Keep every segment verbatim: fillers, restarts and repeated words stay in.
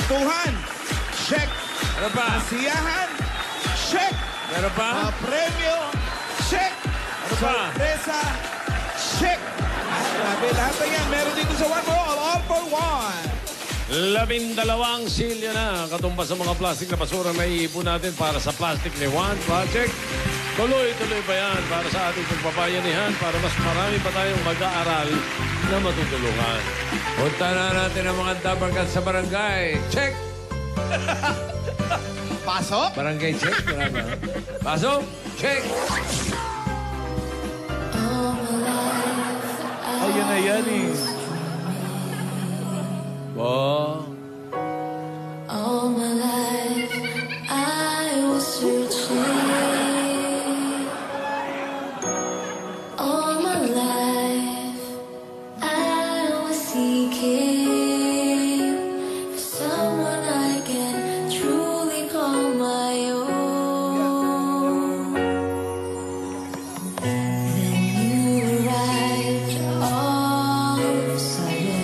Kagustuhan, check. Ano pa? Kasiyahan, check. Meron pa? Mga premyo, check. Ano pa? Sorpresa, check. Grabe, lahat na yan. Meron dito sa One More, all for one. Labindalawang silya na katumbas sa mga plastic na basura na iipon natin para sa Plastic ni Juan Project. Tuloy-tuloy ba yan para sa ating pagpapayanihan para mas marami pa tayong mag-aaral na matutulungan. Punta na natin ang mga dabarkat sa barangay. Check! Pasok. Barangay check. Marami. Pasok! Check! Ayan na yan eh. Wow. All my life, I was searching. All my life, I was seeking for someone I can truly call my own. Then you arrived all of a sudden.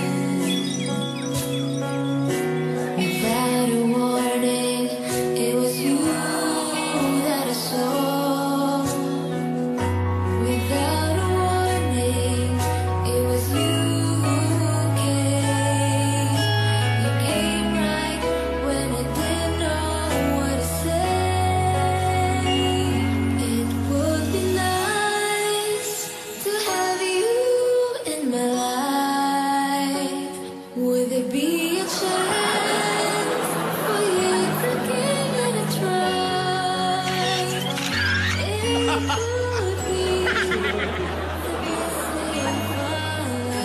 Without a warning, it was you that I saw. Without a warning, it was you who came. You came right when I didn't know what to say. It would be nice to have you in my life. Would there be a chance for you to give it a try? It could be the best thing of our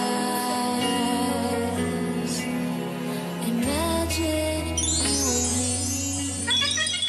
lives. Imagine you and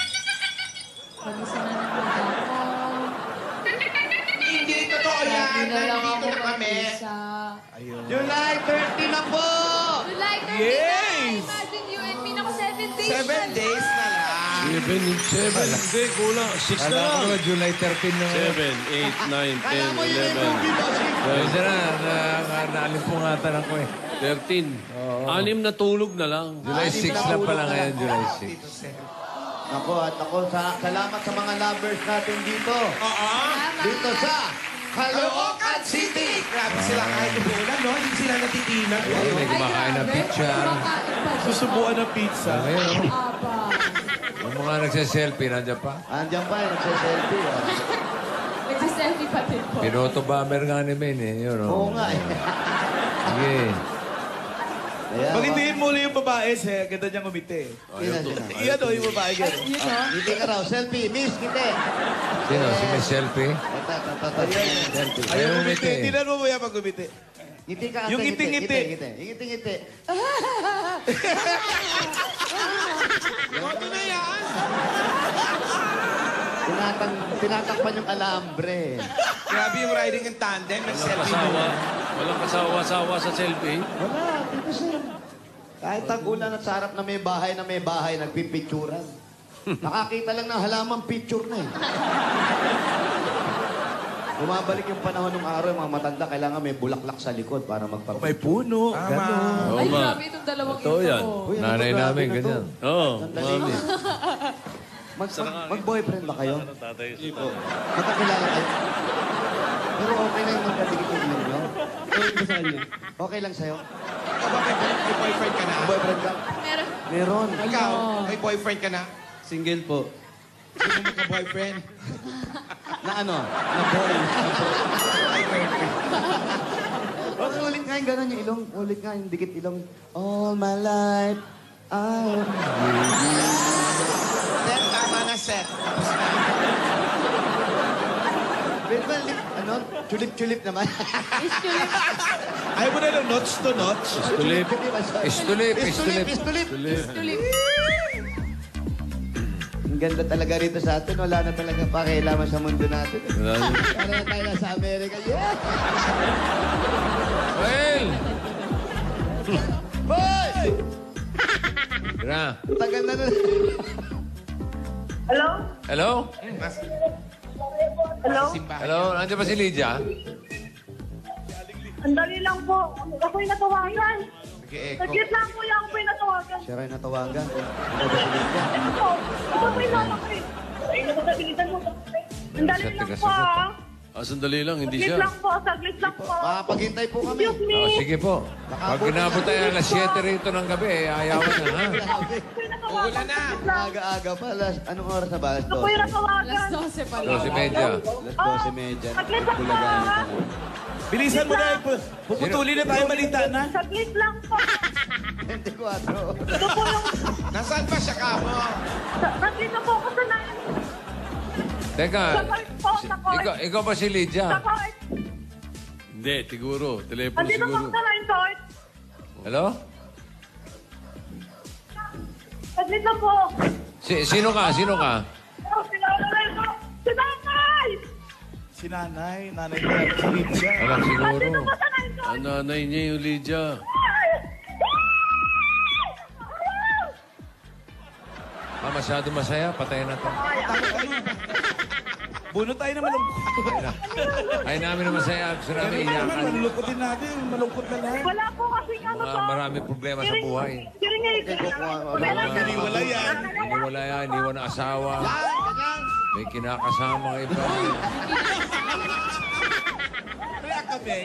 Hindi totoo yan. Nandito na kami. July thirty na po! July thirty-nine! Yes! Imagine you and me. Naku, seven days Seven na days na lang. Seven, seven. Hindi, kulang. Six na lang. Alam ko, July thirteenth na ngayon. Seven, eight, nine, ten, Kala mo yun yung eleven, movie mo, Chico. Pwede na, na, na, naalimpungatan ako eh. thirteen. Anim na tulog na lang. July six lang pala ngayon, July six. Dito, sir. Ako at ako, sa, salamat sa mga lovers natin dito. Oo. Dito sa Caloocan City. Grabe sila kahit umuulan, no? Hindi sila natitinan. Ay, may kumakain ng pizza. Susubuan ng pizza. Ngayon, yung mga nagsiselfie, nandiyan pa. Andiyan pa, eh, nagsiselfie. Oh. Nagsiselfie pa din po. Pinoto bomber nga ni Men eh. Yun, oh. Oo nga eh. Sige. Ayan, Pagitiin mo ulit yung babae, sir. Ganda niyang umiti. Sino, sino? Iyan o, yung babae gano'n. Ngiti ka raw, selfie. Miss, ngiti. Sino? Si may selfie? Ito, ito, ito, ito. Selfie. Ayaw Ayaw umiti. umiti. Tingnan mo mo yan pag umiti. Ngiti ka ate, Yung ngiti, ngiti-ngiti. ngiti. Yung ngiti-ngiti. Koto na yan! Tinatang, tinatakpan yung alambre. Grabe yung riding in tandem. Walang Nag-selfie kasawa. mo. Walang kasawa-sawa sa selfie. Wala, dito siya. Kahit ang ulan at sarap na may bahay na may bahay, nagpipicturan. Nakakita lang ng halamang picture na eh. Bumabalik yung panahon ng araw, yung mga matanda, kailangan may bulaklak sa likod para magpapicture. May puno. Gano'n. Oo, Ay, ma. grabe itong dalawang Totoo ito. yan. Uy, ano Nanay to, grabe namin, na to. ganyan. Oo, Sandali. mami. Mag, mag, mag-boyfriend ba kayo? Tatay. Magkakilala kayo? Pero okay lang yung magkatigit yung ilong, no? Okay lang sa'yo? Ikaw ba may, may boyfriend ka na? Boyfriend ka? Meron. Meron. Ikaw, may boyfriend ka na? Single po. Sino mo ka-boyfriend? Na ano? Na boy. Okay, ulit nga yung gano'n yung ilong. Ulit nga yung dikit ilong. All my life, I... Sir, tama na, sir. Tapos na. Pwede ba, lip, ano? Chulip-chulip naman. Ayaw mo na ng notch to notch? Tulip. Istulip, Istulip, istulip. istulip. Tulip. Ang ganda talaga rito sa atin. Wala na talaga pakialaman sa mundo natin. Wala na. Para na tayo nasa Amerika. Yeah! Well! Boy! Tira. Tagal na nun. Hello? Hello? Hello? Hello? Nandiyan ba si Lydia? Ang dali lang po. Ako'y natawagan. Saglit lang po yung ako po yung natawagan. Siya rin natawagan. Ano ba si Lydia? Ito po, ito po yung lalo ko eh. Ay, napagabilitan mo. Ang dali Siya lang tiga po sagot, ah. Ah, sandali lang, hindi Saglit siya. lang po, saglit lang po. Makapaghintay po kami. Excuse me. Oh, sige po. Pag ginabot tayo alas siyete rito ng gabi, eh, ayaw na, ha? Uulan na. Aga-aga pa. Alas, anong oras na ba? Alas Ito po yung dose. natawagan. Alas dose pa lang. Dose medya. Alas dose medya. Saglit lang po Bulagan ah. pa lang. Bilisan mo na. pu- Puputulin na tayo balita na. Saglit lang po. twenty-four. Ito po yung... Nasaan ba siya kamo? Saglit na po ako sa nine. Teka, Sa court po, si- sa court. ikaw, ikaw ba si Sa Lydia? court. Hindi, siguro. Telepono Andito po siguro. ako sa nine court. Hello? Saglit lang po. Si, sino ka? Sino ka? Oh, sinanay ko. Sinanay! Si nanay. Nanay ko yan. Si Lydia. Alam siguro. Andito po sa nine court. Ang nanay niya yung Lydia. Ah, masyado masaya. Patayin na to. Buno tayo na malungkot. Ay namin na masaya. Gusto namin Naman, iyakan. malulungkotin natin. Malungkot na lang. Wala po kasi ano Mga to. maraming problema sa buhay. Diringay. Wala Hiniwala yan. Iniwala yan, iniwan ang asawa. May kinakasama ng iba. Kaya kami.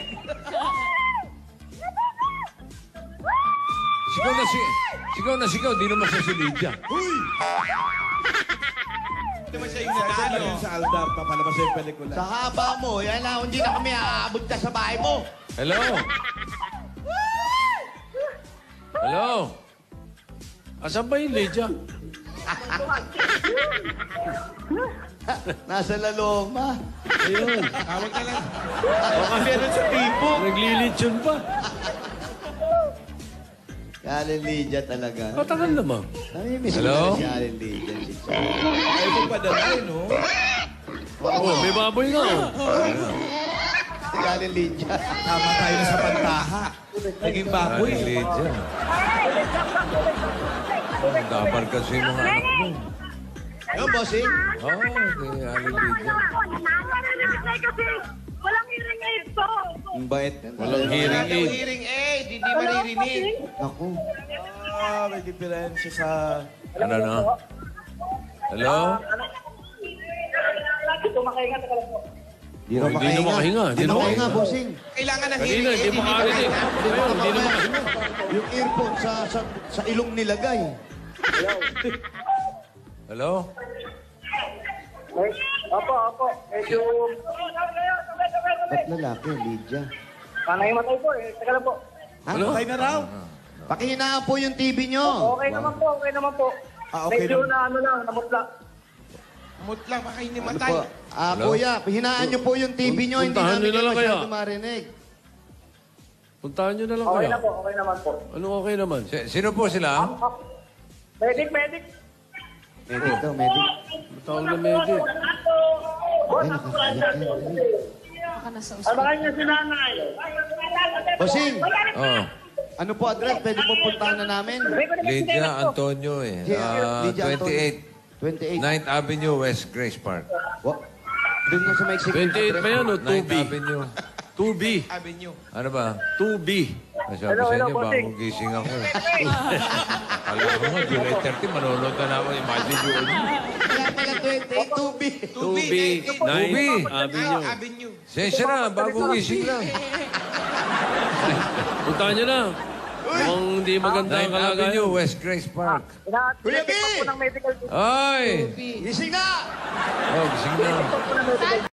Sigaw na si... Sigaw na sigaw, di naman siya si Lydia. Hindi ba siya yung nanalo? Sa Aldab, papalabas yung pelikula. Sa haba mo, yan lang, hindi na kami aabot ka sa bahay mo. Hello? Hello? Asan ba yung Lydia? Nasa laloma. Ayun. Tawag ka lang. Baka meron sa tipo. Naglilitsyon pa. Si Allen Lydia talaga. Matagal naman. Namimiss Hello? ko na si Allen Lydia. Ay, ito pa dalay, no? Oh, may baboy na. Oh. Si Allen Lydia. Tama tayo na sa pantaha. Naging baboy. Ay, Lydia. Dabar kasi yung mga anak mo. Yung bossing? Oo, oh, kay Aling Lydia. Nangyari kasi walang hearing aid to. Ang bait. Walang hearing aid. Hearing aid, hindi maririnig. Ako. Ah, may diferensya sa... Ano na? Hello? Di raw Oh, hindi na makahinga, Hindi hindi na na makahinga, makahinga. bossing. Kailangan ng Kanina, hearing aid, hindi hindi makarinig. makahinga. Ngayon, hindi na makahinga. Yung earphone sa, sa, sa ilong nilagay. Hello? Opo, opo. Medyo... Ba't lalaki, Lydia? Panay matay po eh. Teka lang po. Ha? Ano? Patay na raw. Pakihinaan po yung T V nyo. Okay naman po, okay naman po. Ah, okay Medyo naman. na ano lang, namutla. Mutlang, baka hindi Ano matay. po? Ah, Hello? kuya, hinaan nyo po yung T V nyo. Hindi Puntahan namin nyo na kayo lang kaya. masyado marinig. Puntahan nyo na lang Okay kaya. na po, okay naman po. Anong okay naman? Si- sino po sila? Medic, medic. Medic daw, medic. Tawag na medyo. Ay, nakakayak yan. Baka nasa Ang mga niya si nanay. Bossing, Oh, ano po address? Pwede po puntahan na namin? Lydia Antonio eh. Yeah, Ah, Lydia Antonio. twenty-eight. twenty-eight. ninth Avenue, West Grace Park. Wa- Doon na sa may executive twenty-eight ba yan o two ninth B? Avenue. two B. Avenue. Ano ba? two B. Sabi Hello, sa hello, inyo, bossing. bagong gising ako eh. Alam ko nga, July thirty, manonood na ako. Imagine yun. Kaya pala twenty-eight, two B. two B. ninth Avenue. Avenue. Sensya na, bagong gising lang. Puntahan nyo na. Mukhang hindi maganda ang ninth kalagayan. Avenue, West Grace Park. Kuya B! po ng medical. Ay! Gising na! Oh, gising na. po ng medical.